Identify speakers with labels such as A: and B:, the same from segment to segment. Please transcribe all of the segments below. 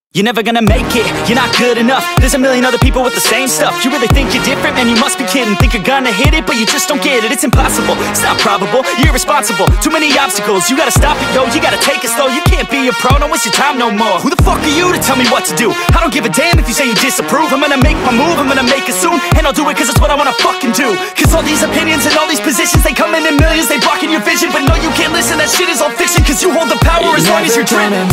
A: You're never gonna make it, you're not good enough. There's a million other people with the same stuff. You really think you're different? Man, you must be kidding. Think you're gonna hit it, but you just don't get it. It's impossible, it's not probable, you're irresponsible. Too many obstacles, you gotta stop it, yo. You gotta take it slow, you can't be a pro. Don't waste your time no more. Who the fuck are you to tell me what to do? I don't give a damn if you say you disapprove. I'm gonna make my move, I'm gonna make it soon. And I'll do it cause it's what I wanna fucking do. Cause all these opinions and all these positions, they come in millions, they blocking your vision. But no, you can't listen, that shit is all fiction. Cause you hold the power as long as you're driven.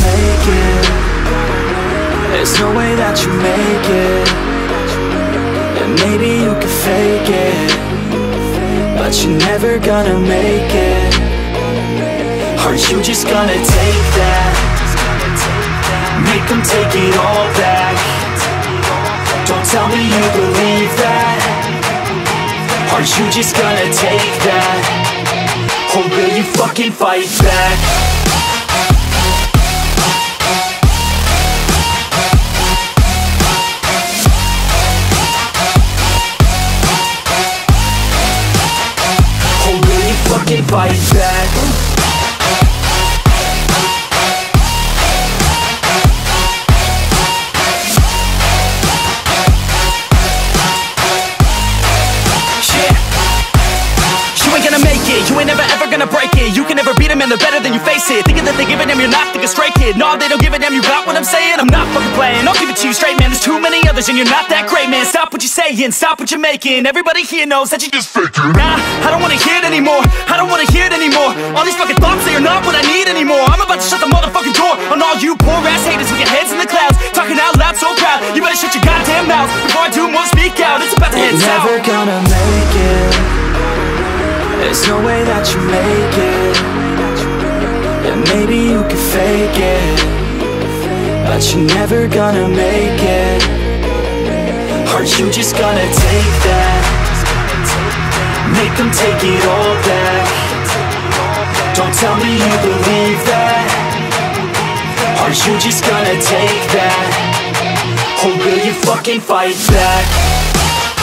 B: There's no way that you make it. And maybe you can fake it, but you're never gonna make it. Are you just gonna take that? Make them take it all back. Don't tell me you believe that. Are you just gonna take that? Or will you fucking fight back? Fucking fight back. You ain't gonna make it, you ain't never ever gonna break it. You can never beat them and they're better than you face it. Thinking that they give a damn, you're not thinking straight, kid. No, they don't give a damn, you got what I'm saying? I'm not fucking playing, I'll give it to you straight, man. There's too many others and you're not that great, man. Stop what you're saying, stop what you're making. Everybody here knows that you just faking. Nah, I don't wanna hear it anymore, I don't wanna hear it anymore. All these fucking thoughts, they are not what I need anymore. I'm about to shut the motherfucking door on all you poor ass haters with your heads in the clouds, talking out loud so proud. You better shut your goddamn mouth before I do more speak out. It's about to head south. Never gonna make it. There's no way that you make it. And maybe you can fake it, but you're never gonna make it. Are you just gonna take that? Make them take it all back. Don't tell me you believe that. Are you just gonna take that? Or will you fucking fight back?